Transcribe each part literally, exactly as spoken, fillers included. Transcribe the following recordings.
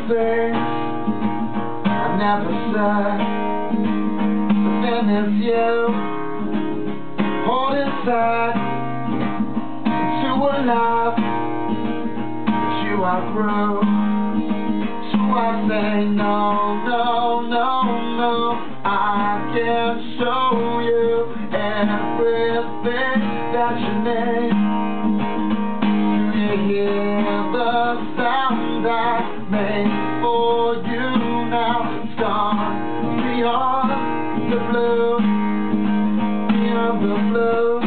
things I never said, but then there's you holding tight to a life that you outgrew. So I say no, no, no, no, I can't show you everything that you need. Do you hear the sound I made for you now? It's gone beyond the blue, beyond the blue.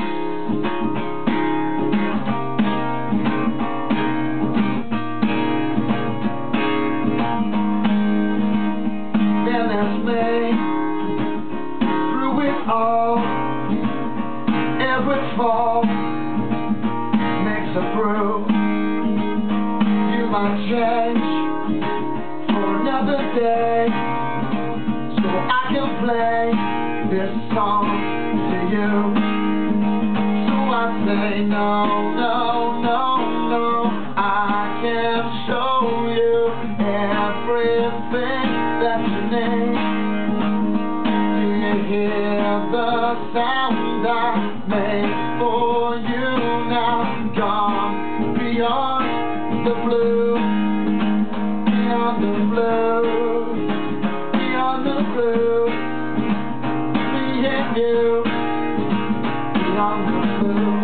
Then there's me, through it all. Every fall makes a brew. You might change for another day, so I can play this song to you. So I say no, no, no, no, I can't show you everything that you need. Do you hear the sound I made for you now? Gone beyond the blue, beyond the blue, beyond the blue. Me and you, beyond the blue.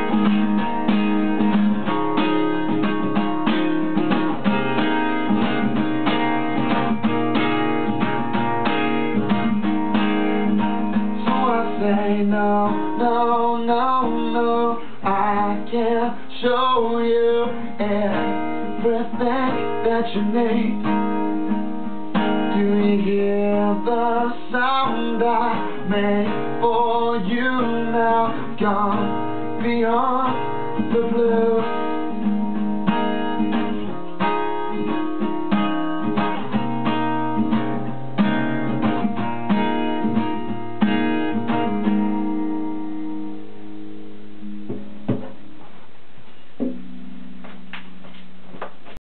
Say no, no, no, no, I can't show you everything that you need. Do you hear the sound I made for you now? Gone beyond